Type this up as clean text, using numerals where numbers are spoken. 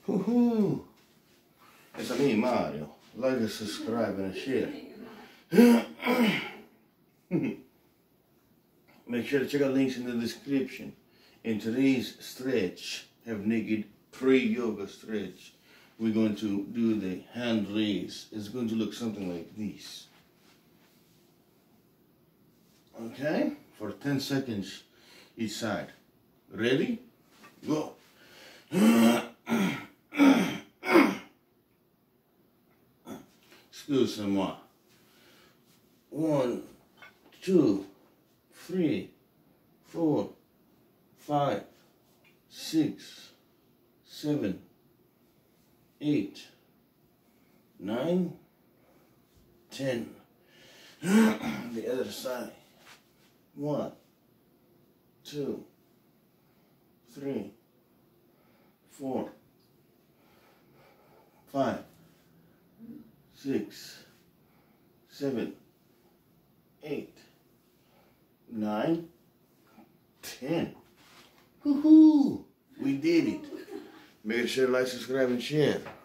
Woohoo! It's me, Mario. Like and subscribe and share. Make sure to check out links in the description. In today's stretch, have naked pre-yoga stretch. We're going to do the hand raise. It's going to look something like this. Okay? For 10 seconds each side. Ready? Go. Excuse-moi. 1, 2, 3, 4, 5, 6, 7, 8, 9, 10. The other side. 1, 2, 3, 4, 5, 6, 7, 8, 9, 10. Woohoo! We did it. Make sure to like, subscribe, and share.